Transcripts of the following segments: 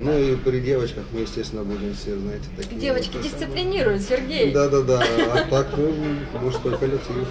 Ну и при девочках мы, естественно, будем все, знаете, такие. Девочки дисциплинируют, Сергей. Да-да-да, а так, ну, мужской коллектив.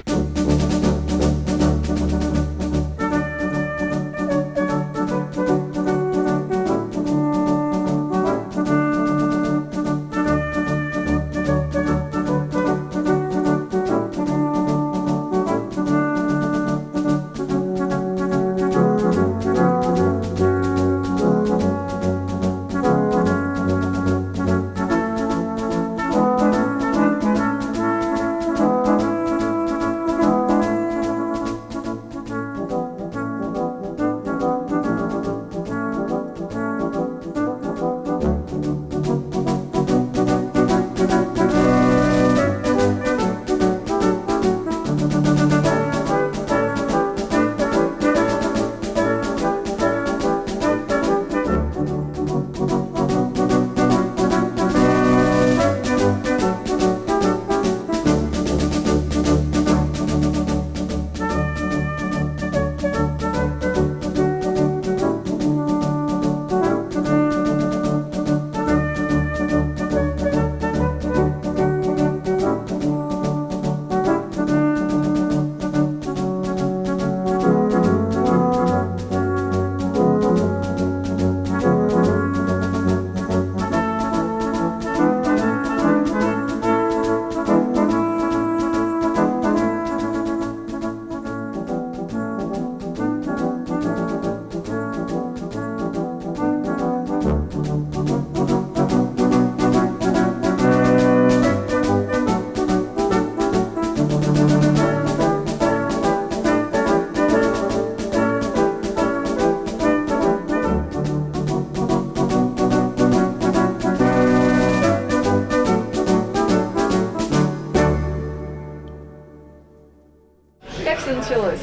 Как все началось?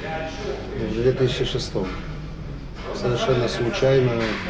В 2006. Совершенно случайно,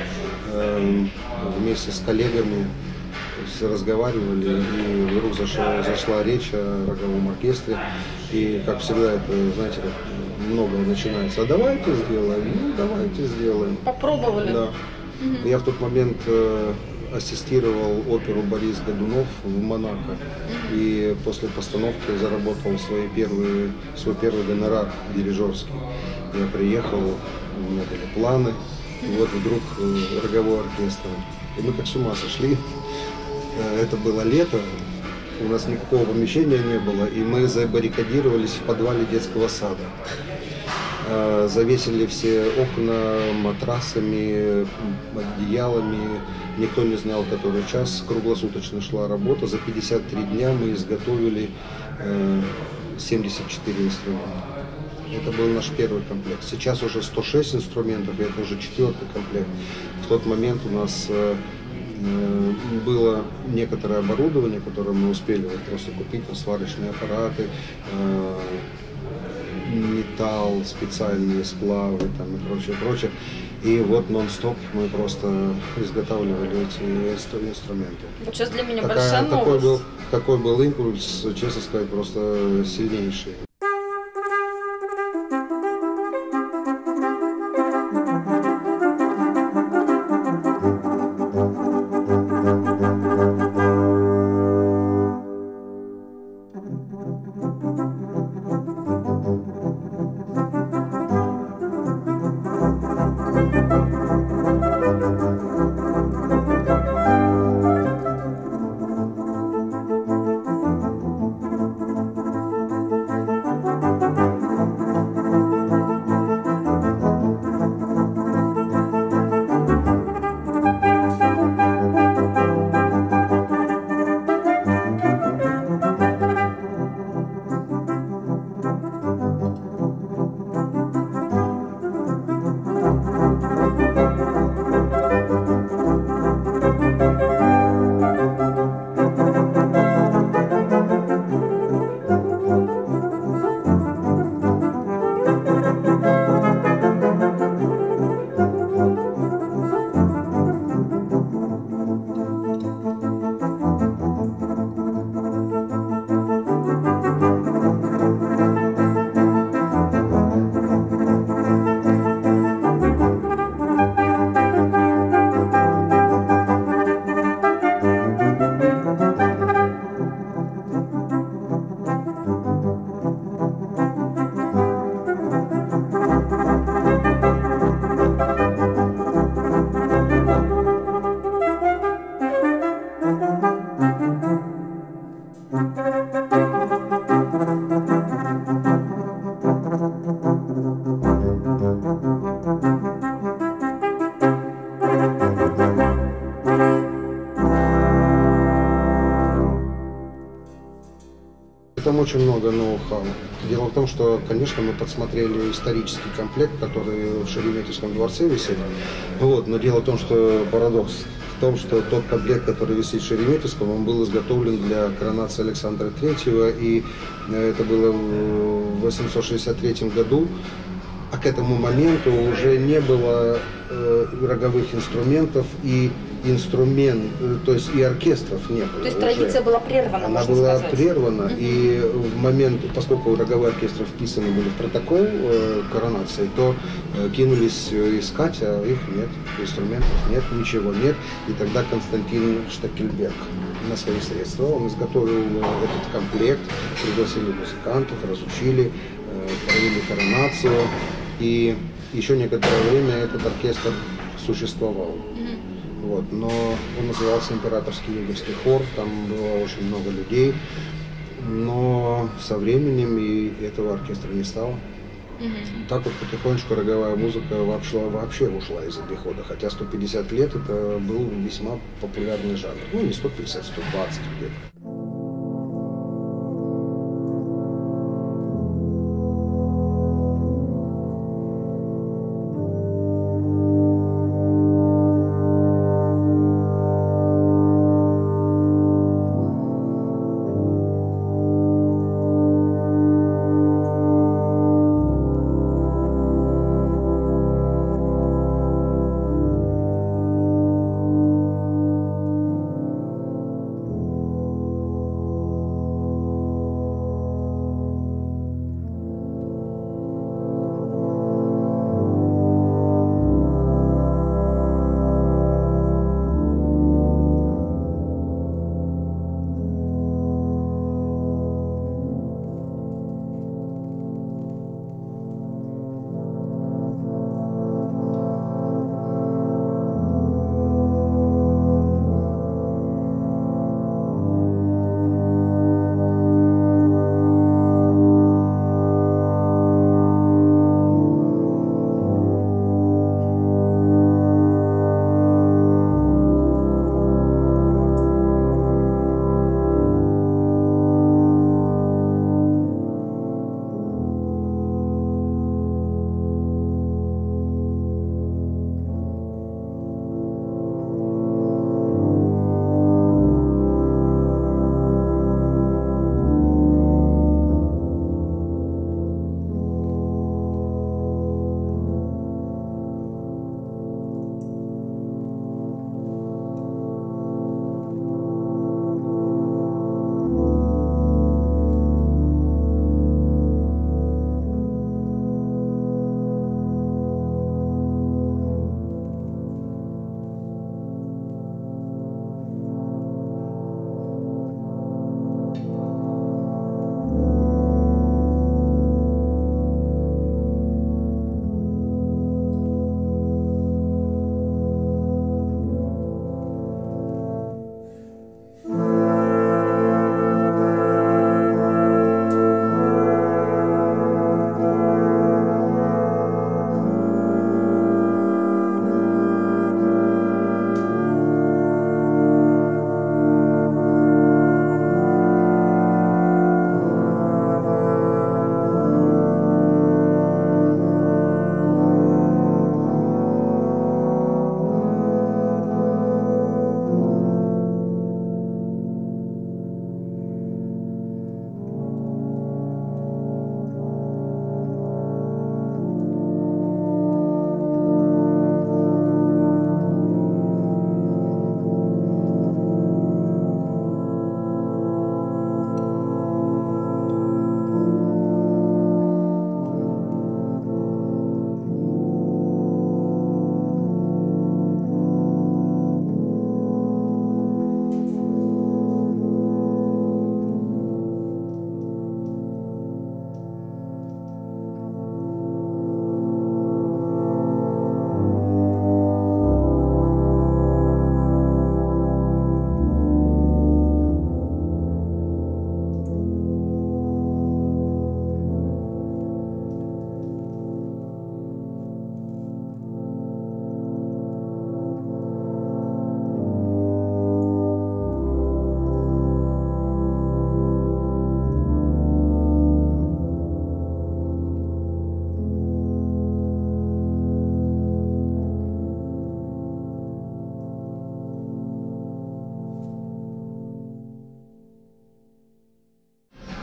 вместе с коллегами все разговаривали, и вдруг зашла речь о роговом оркестре. И, как всегда, это, знаете, как много начинается. А давайте сделаем, ну давайте сделаем. Попробовали. Да. Я в тот момент ассистировал оперу «Борис Годунов» в Монако. И после постановки заработал свой первый гонорар дирижерский. Я приехал, у меня были планы, и вот вдруг роговой оркестр. И мы как с ума сошли. Это было лето, у нас никакого помещения не было, и мы забаррикадировались в подвале детского сада. Завесили все окна матрасами, одеялами. Никто не знал, который час. Круглосуточно шла работа. За 53 дня мы изготовили 74 инструмента. Это был наш первый комплект. Сейчас уже 106 инструментов, и это уже 4-й комплект. В тот момент у нас было некоторое оборудование, которое мы успели вот просто купить, сварочные аппараты, металл, специальные сплавы там, и прочее, прочее. И вот нон-стоп мы просто изготавливали эти инструменты. Вот сейчас для меня большая новость. Такой был импульс, честно сказать, просто сильнейший. там очень много ноу-хау. Дело в том, что, конечно, мы подсмотрели исторический комплект, который в Шереметьевском дворце висит. Вот. Но дело в том, что парадокс в том, что тот комплект, который висит в Шереметьевском, он был изготовлен для коронации Александра III, и это было в 863 году. А к этому моменту уже не было роговых инструментов и то есть и оркестров не было. То есть традиция была прервана, она была прервана, и в момент, поскольку роговые оркестры вписаны были в протокол коронации, то кинулись искать, а их нет, инструментов нет, ничего нет. И тогда Константин Штекельберг на свои средства, он изготовил этот комплект, пригласили музыкантов, разучили, провели коронацию, и еще некоторое время этот оркестр существовал. Вот, но он назывался Императорский егерский хор, там было очень много людей, но со временем и этого оркестра не стало. Так вот потихонечку роговая музыка вообще ушла из обихода, хотя 150 лет это был весьма популярный жанр, ну не 150, 120 где-то.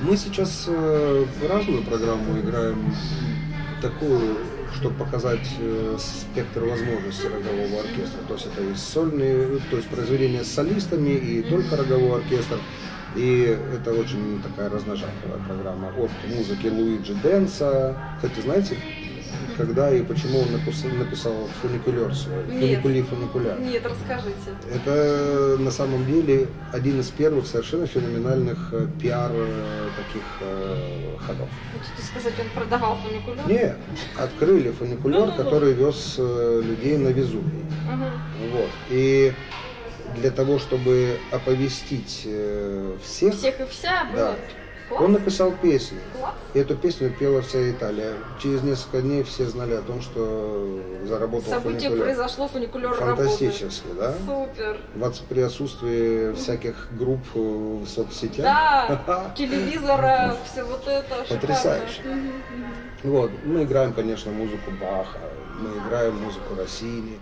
Мы сейчас разную программу играем, такую, чтобы показать спектр возможностей рогового оркестра. То есть это и сольные, то есть произведения с солистами, и только роговой оркестр. И это очень такая разножанровая программа. От музыки Луиджи Денса. Кстати, знаете, когда и почему он написал фуникулер свой? Фуникуляр. Нет, расскажите. Это на самом деле один из первых совершенно феноменальных пиар таких ходов. Хотите сказать, он продавал фуникуляр? Нет, открыли фуникуляр, который вез людей на Везувий. Вот. И для того, чтобы оповестить всех и вся, да, он написал песню. Класс. И эту песню пела вся Италия. Через несколько дней все знали о том, что заработал событие фуникуляр. произошло, фуникуляр Фантастически, работает. Да? Супер. При отсутствии всяких групп в соцсетях. Да, телевизора, все вот это. Потрясающе. Вот. Мы играем, конечно, музыку Баха, мы играем музыку Россини.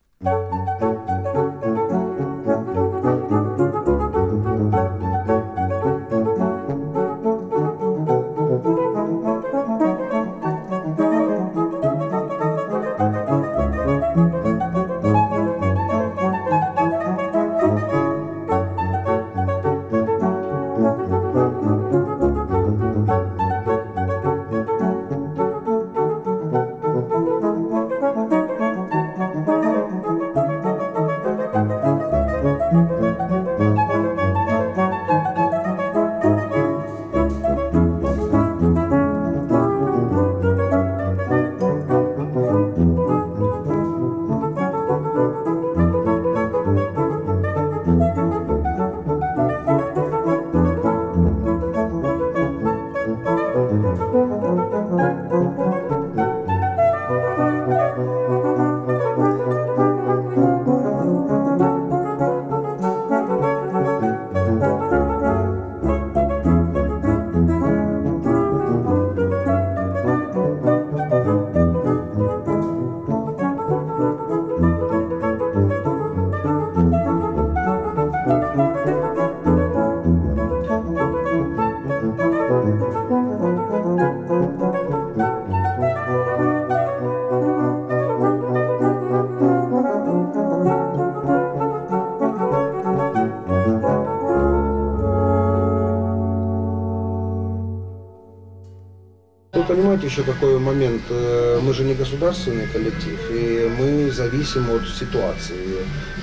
Вы понимаете еще какой момент? Мы же не государственный коллектив, и мы зависим от ситуации.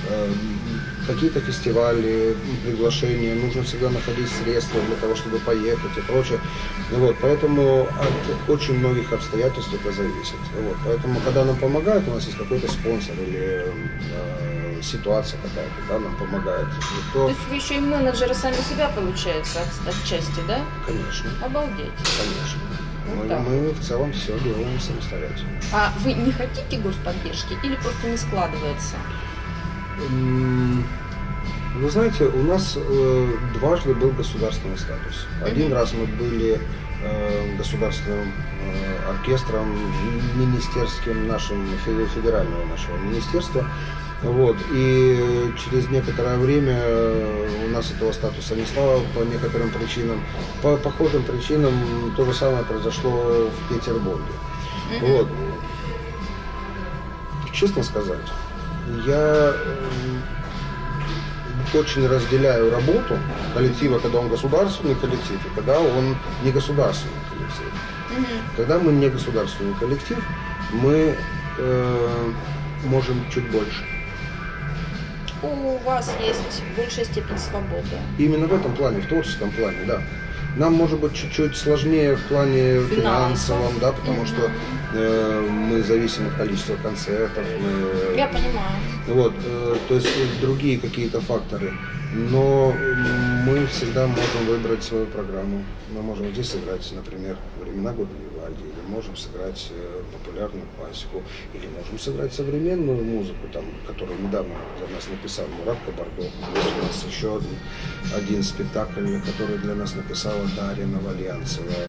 Какие-то фестивали, приглашения, нужно всегда находить средства для того, чтобы поехать и прочее. Вот, поэтому от очень многих обстоятельств это зависит. Вот, поэтому, когда нам помогают, у нас есть какой-то спонсор или ситуация какая-то, да, нам помогает. То есть вы еще и менеджеры сами себя, получается, отчасти, да? Конечно. Обалдеть. Конечно. Вот мы в целом все делаем самостоятельно. А вы не хотите господдержки или просто не складывается? Вы знаете, у нас дважды был государственный статус. Один раз мы были государственным оркестром министерским нашим, федерального нашего министерства. Вот. И через некоторое время у нас этого статуса не стало по некоторым причинам. По похожим причинам то же самое произошло в Петербурге. Вот. Честно сказать, я очень разделяю работу коллектива, когда он государственный коллектив, и когда он не государственный коллектив. Когда мы не государственный коллектив, мы можем чуть больше. У вас есть большая степень свободы. Именно в этом плане, в творческом плане, да. Нам может быть чуть-чуть сложнее в плане финансовом, да, потому что мы зависим от количества концертов. Я понимаю. Вот, то есть другие какие-то факторы. Но мы всегда можем выбрать свою программу. Мы можем здесь сыграть, например, «Времена года Вивальди», или можем сыграть популярную классику, или можем сыграть современную музыку, там, которую недавно для нас написал Мурат Кабардов. Есть у нас еще один спектакль, который для нас написала Дарья Новоальянцева.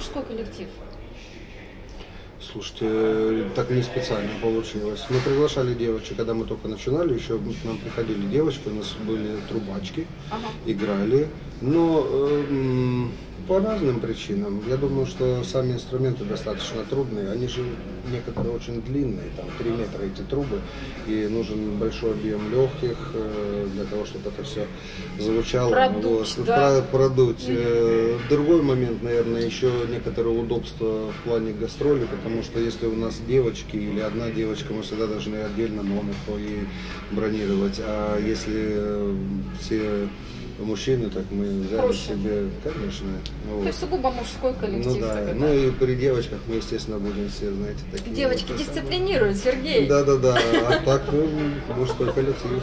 мужской коллектив? Слушайте, так не специально получилось. Мы приглашали девочек, когда мы только начинали, еще к нам приходили девочки, у нас были трубачки, играли, но по разным причинам. Я думаю, что сами инструменты достаточно трудные, они же некоторые очень длинные, там 3 метра эти трубы, и нужен большой объем легких для того, чтобы это все звучало. Продуть, да. Продуть. Другой момент, наверное, еще некоторое удобство в плане гастролей, потому что если у нас девочки или одна девочка, мы всегда должны отдельно номер по ей бронировать, а если все мужчины, так мы взяли Проще. себе, конечно. То есть сугубо мужской коллектив. Ну да, тогда. ну и при девочках мы, естественно, будем все, знаете, такие. Девочки вот, дисциплинируют, Сергей. Да, а так, ну, мужской коллектив.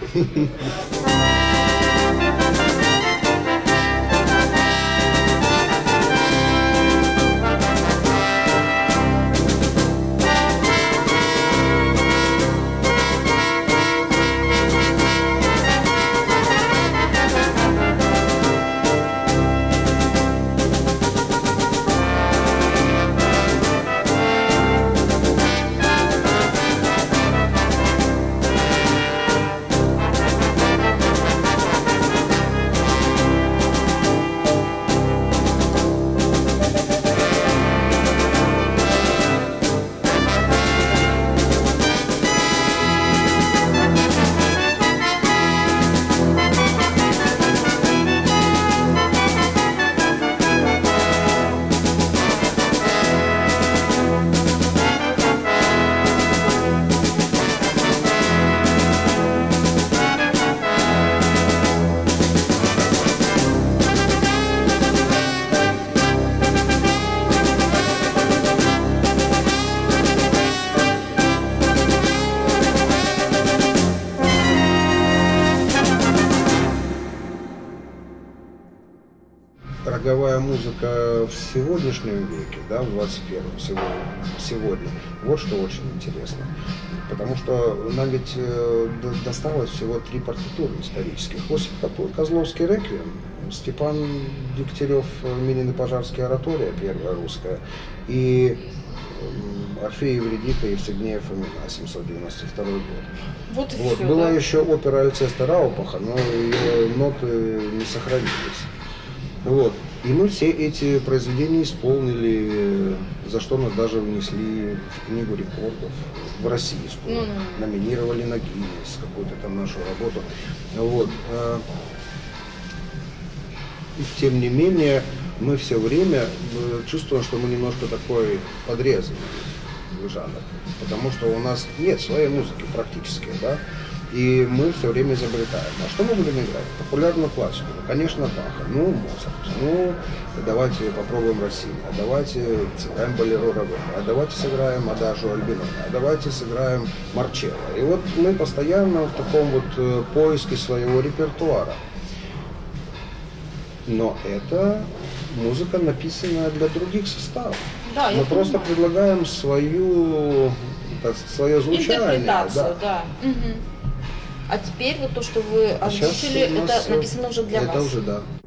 Роговая музыка в сегодняшнем веке, да, в 21-м, сегодня, вот что очень интересно. Потому что нам ведь досталось всего 3 партитуры исторических. Осип Козловский «Реквием», Степан Дегтярев «Минин и Пожарский оратория», первая русская, и Орфей Евредика и Евстигнея Фомина, 792 год. Вот и Вот. все, Была да? еще опера Альцеста Раупаха, но ее ноты не сохранились. Вот. И мы все эти произведения исполнили, за что нас даже внесли в книгу рекордов, в российскую, номинировали на Гиннес, какую-то там нашу работу. Вот. И тем не менее, мы все время чувствуем, что мы немножко такой подрезанный жанр, потому что у нас нет своей музыки практически, да. И мы все время изобретаем. А что мы будем играть? Популярную классику. Ну, конечно, Баха. Ну, Моцарт. Ну, давайте попробуем Россию. А давайте сыграем Болеро Равена. А давайте сыграем Адажио Альбинона. А давайте сыграем Марчелло. И вот мы постоянно в таком вот поиске своего репертуара. Но это музыка, написанная для других составов. Да, мы просто предлагаем свое звучание. Интерпретацию, да. Угу. А теперь вот то, что вы озвучили, это написано уже для вас. Это уже, да.